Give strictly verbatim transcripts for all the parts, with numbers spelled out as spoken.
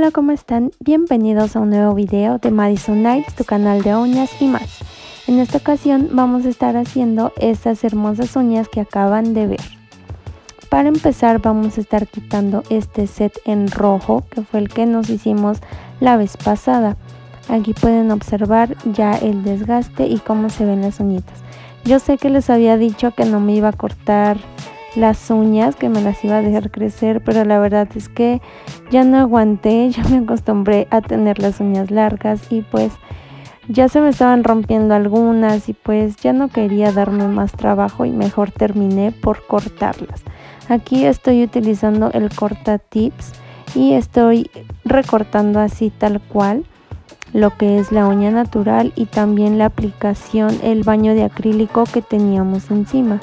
Hola, ¿cómo están? Bienvenidos a un nuevo video de Madison Nights, tu canal de uñas y más. En esta ocasión vamos a estar haciendo estas hermosas uñas que acaban de ver. Para empezar vamos a estar quitando este set en rojo, que fue el que nos hicimos la vez pasada. Aquí pueden observar ya el desgaste y cómo se ven las uñitas. Yo sé que les había dicho que no me iba a cortar las uñas, que me las iba a dejar crecer, pero la verdad es que ya no aguanté, ya me acostumbré a tener las uñas largas y pues ya se me estaban rompiendo algunas y pues ya no quería darme más trabajo y mejor terminé por cortarlas. Aquí estoy utilizando el corta tips y estoy recortando así tal cual lo que es la uña natural y también la aplicación, el baño de acrílico que teníamos encima.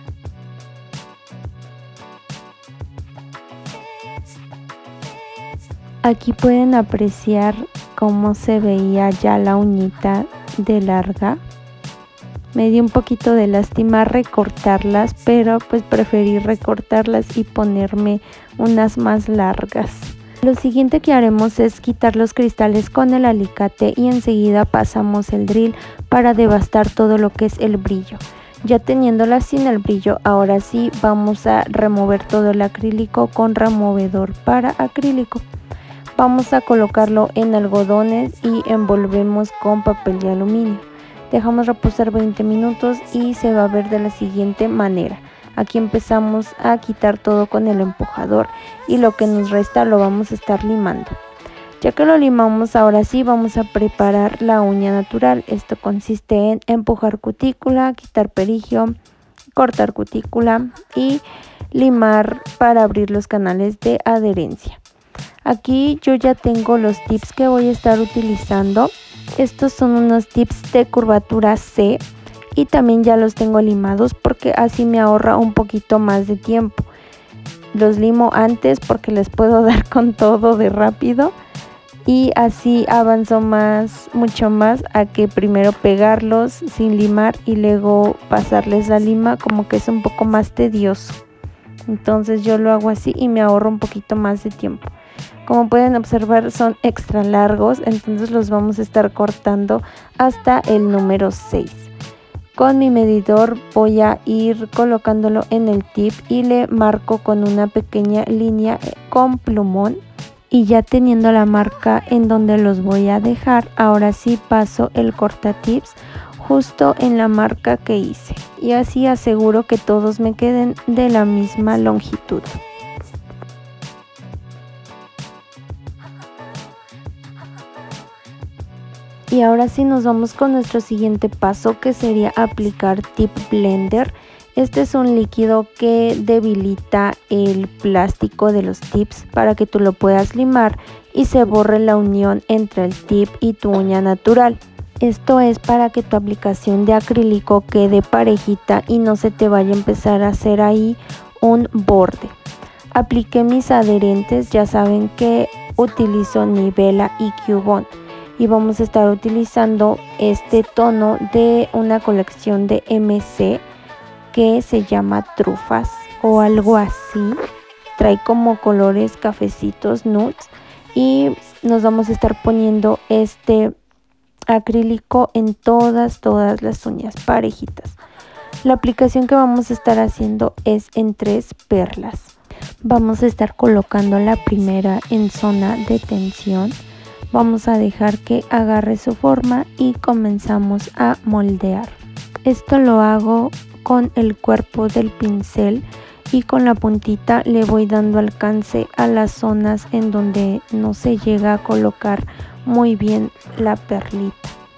Aquí pueden apreciar cómo se veía ya la uñita de larga. Me dio un poquito de lástima recortarlas, pero pues preferí recortarlas y ponerme unas más largas. Lo siguiente que haremos es quitar los cristales con el alicate y enseguida pasamos el drill para devastar todo lo que es el brillo. Ya teniéndolas sin el brillo, ahora sí vamos a remover todo el acrílico con removedor para acrílico. Vamos a colocarlo en algodones y envolvemos con papel de aluminio. Dejamos reposar veinte minutos y se va a ver de la siguiente manera. Aquí empezamos a quitar todo con el empujador y lo que nos resta lo vamos a estar limando. Ya que lo limamos, ahora sí vamos a preparar la uña natural. Esto consiste en empujar cutícula, quitar perigio, cortar cutícula y limar para abrir los canales de adherencia. Aquí yo ya tengo los tips que voy a estar utilizando. Estos son unos tips de curvatura C y también ya los tengo limados porque así me ahorra un poquito más de tiempo. Los limo antes porque les puedo dar con todo de rápido y así avanzo más, mucho más a que primero pegarlos sin limar y luego pasarles la lima, como que es un poco más tedioso. Entonces yo lo hago así y me ahorro un poquito más de tiempo. Como pueden observar, son extra largos, entonces los vamos a estar cortando hasta el número seis. Con mi medidor voy a ir colocándolo en el tip y le marco con una pequeña línea con plumón. Y ya teniendo la marca en donde los voy a dejar, ahora sí paso el corta tips justo en la marca que hice. Y así aseguro que todos me queden de la misma longitud. Y ahora sí nos vamos con nuestro siguiente paso, que sería aplicar tip blender. Este es un líquido que debilita el plástico de los tips para que tú lo puedas limar y se borre la unión entre el tip y tu uña natural. Esto es para que tu aplicación de acrílico quede parejita y no se te vaya a empezar a hacer ahí un borde. Apliqué mis adherentes, ya saben que utilizo Nivela y Cubone. Y vamos a estar utilizando este tono de una colección de M C que se llama Trufas o algo así. Trae como colores cafecitos, nudes, y nos vamos a estar poniendo este acrílico en todas, todas las uñas parejitas. La aplicación que vamos a estar haciendo es en tres perlas. Vamos a estar colocando la primera en zona de tensión. Vamos a dejar que agarre su forma y comenzamos a moldear. Esto lo hago con el cuerpo del pincel y con la puntita le voy dando alcance a las zonas en donde no se llega a colocar muy bien la perlita.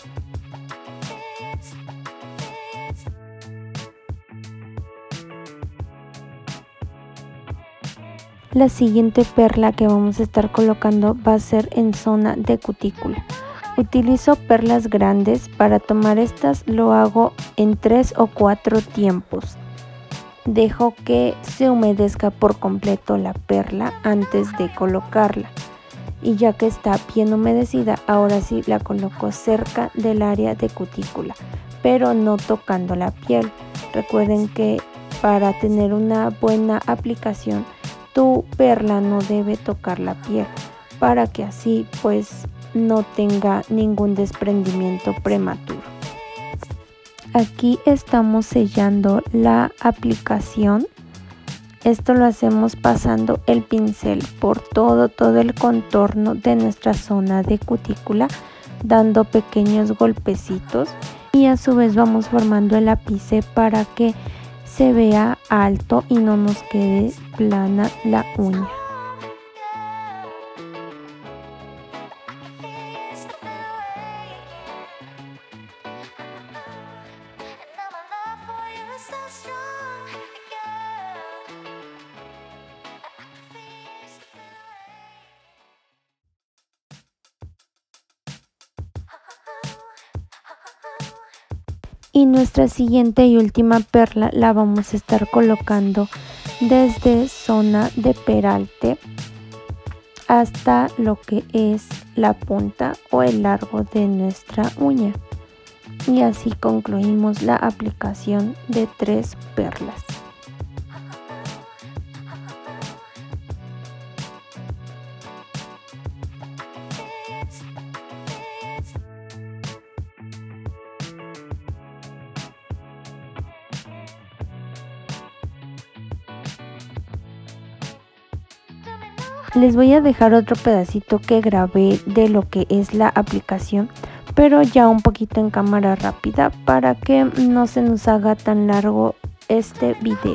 La siguiente perla que vamos a estar colocando va a ser en zona de cutícula. Utilizo perlas grandes. Para tomar estas lo hago en tres o cuatro tiempos. Dejo que se humedezca por completo la perla antes de colocarla. Y ya que está bien humedecida, ahora sí la coloco cerca del área de cutícula, pero no tocando la piel. Recuerden que para tener una buena aplicación, tu perla no debe tocar la piel, para que así pues no tenga ningún desprendimiento prematuro. Aquí estamos sellando la aplicación. Esto lo hacemos pasando el pincel por todo, todo el contorno de nuestra zona de cutícula, dando pequeños golpecitos, y a su vez vamos formando el ápice para que se vea alto y no nos quede plana la uña. Y nuestra siguiente y última perla la vamos a estar colocando desde zona de peralte hasta lo que es la punta o el largo de nuestra uña. Y así concluimos la aplicación de tres perlas. Les voy a dejar otro pedacito que grabé de lo que es la aplicación, pero ya un poquito en cámara rápida para que no se nos haga tan largo este video.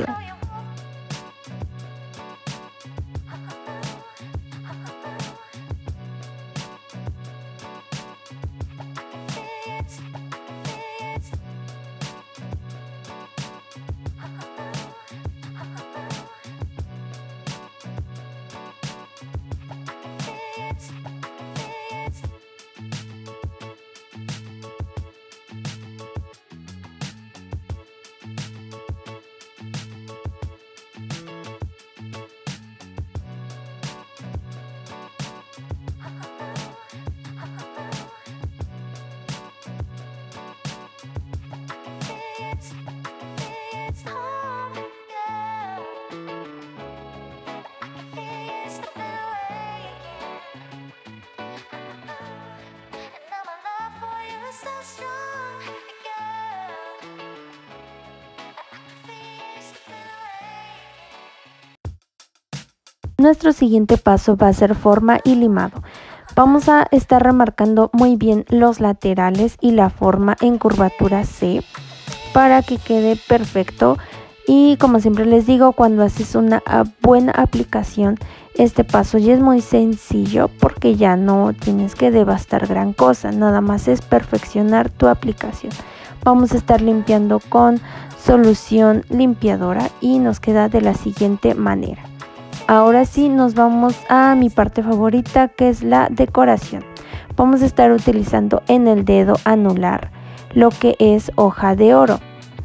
Nuestro siguiente paso va a ser forma y limado. Vamos a estar remarcando muy bien los laterales y la forma en curvatura C para que quede perfecto. Y como siempre les digo, cuando haces una buena aplicación, este paso ya es muy sencillo porque ya no tienes que devastar gran cosa, nada más es perfeccionar tu aplicación. Vamos a estar limpiando con solución limpiadora y nos queda de la siguiente manera. Ahora sí nos vamos a mi parte favorita, que es la decoración. Vamos a estar utilizando en el dedo anular lo que es hoja de oro.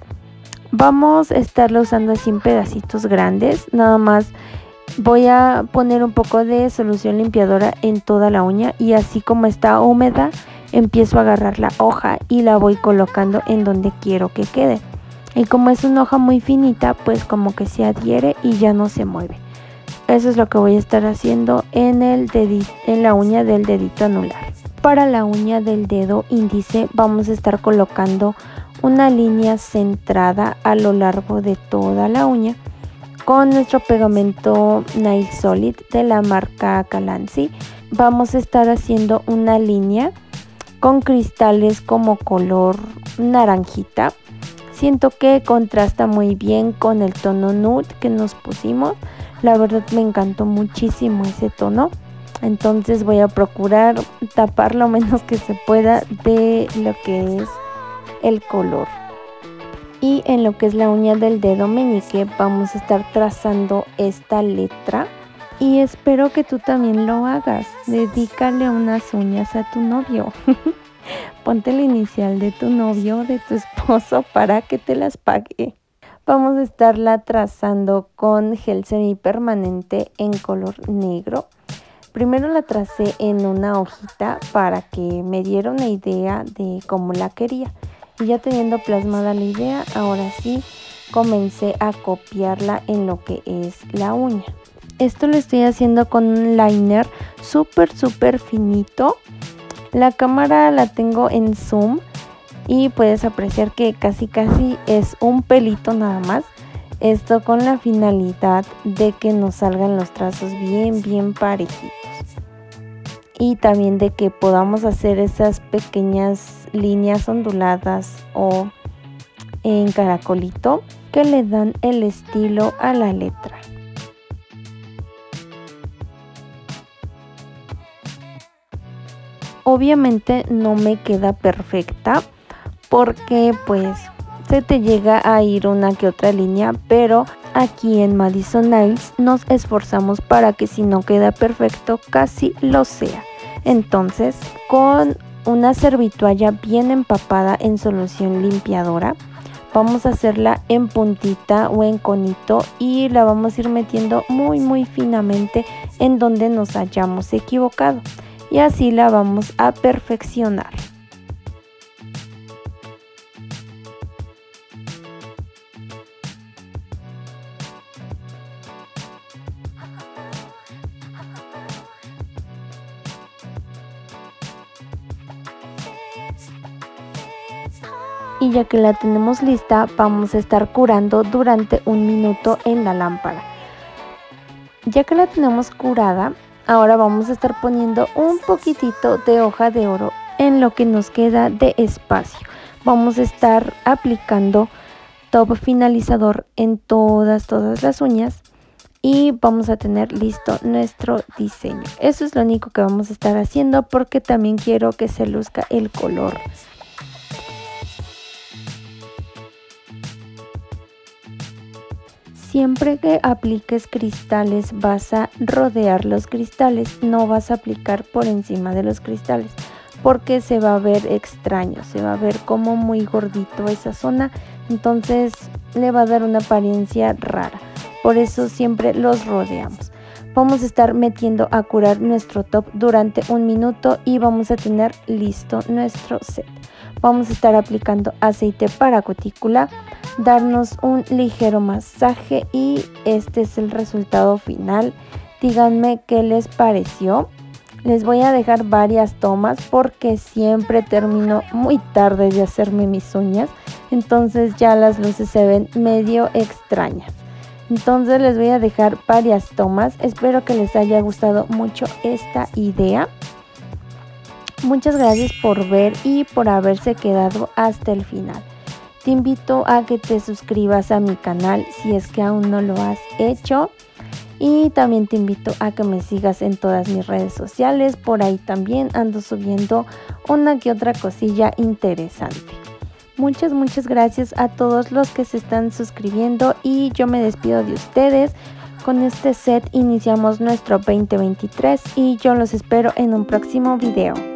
Vamos a estarlo usando así en pedacitos grandes. Nada más voy a poner un poco de solución limpiadora en toda la uña y así como está húmeda empiezo a agarrar la hoja y la voy colocando en donde quiero que quede. Y como es una hoja muy finita, pues como que se adhiere y ya no se mueve. Eso es lo que voy a estar haciendo en, el dedito, en la uña del dedito anular. Para la uña del dedo índice vamos a estar colocando una línea centrada a lo largo de toda la uña con nuestro pegamento Nail Solid de la marca Calancy. Vamos a estar haciendo una línea con cristales como color naranjita. Siento que contrasta muy bien con el tono nude que nos pusimos. La verdad me encantó muchísimo ese tono, entonces voy a procurar tapar lo menos que se pueda de lo que es el color. Y en lo que es la uña del dedo meñique vamos a estar trazando esta letra y espero que tú también lo hagas. Dedícale unas uñas a tu novio. Ponte la inicial de tu novio, de tu esposo para que te las pague. Vamos a estarla trazando con gel semipermanente en color negro. Primero la tracé en una hojita para que me diera una idea de cómo la quería. Y ya teniendo plasmada la idea, ahora sí comencé a copiarla en lo que es la uña. Esto lo estoy haciendo con un liner súper súper finito. La cámara la tengo en zoom y puedes apreciar que casi casi es un pelito nada más. Esto con la finalidad de que nos salgan los trazos bien bien parejitos. Y también de que podamos hacer esas pequeñas líneas onduladas o en caracolito que le dan el estilo a la letra. Obviamente no me queda perfecta porque pues se te llega a ir una que otra línea, pero aquí en Madison Nails nos esforzamos para que si no queda perfecto casi lo sea. Entonces con una servitoalla bien empapada en solución limpiadora vamos a hacerla en puntita o en conito y la vamos a ir metiendo muy muy finamente en donde nos hayamos equivocado. Y así la vamos a perfeccionar. Y ya que la tenemos lista, vamos a estar curando durante un minuto en la lámpara. Ya que la tenemos curada, ahora vamos a estar poniendo un poquitito de hoja de oro en lo que nos queda de espacio. Vamos a estar aplicando top finalizador en todas, todas las uñas y vamos a tener listo nuestro diseño. Eso es lo único que vamos a estar haciendo porque también quiero que se luzca el color. Siempre que apliques cristales vas a rodear los cristales, no vas a aplicar por encima de los cristales porque se va a ver extraño, se va a ver como muy gordito esa zona, entonces le va a dar una apariencia rara, por eso siempre los rodeamos. Vamos a estar metiendo a curar nuestro top durante un minuto y vamos a tener listo nuestro set. Vamos a estar aplicando aceite para cutícula, darnos un ligero masaje y este es el resultado final. Díganme qué les pareció. Les voy a dejar varias tomas porque siempre termino muy tarde de hacerme mis uñas, entonces ya las luces se ven medio extrañas. Entonces les voy a dejar varias tomas. Espero que les haya gustado mucho esta idea. Muchas gracias por ver y por haberse quedado hasta el final. Te invito a que te suscribas a mi canal si es que aún no lo has hecho. Y también te invito a que me sigas en todas mis redes sociales. Por ahí también ando subiendo una que otra cosilla interesante. Muchas, muchas gracias a todos los que se están suscribiendo y yo me despido de ustedes. Con este set iniciamos nuestro veinte veintitrés y yo los espero en un próximo video.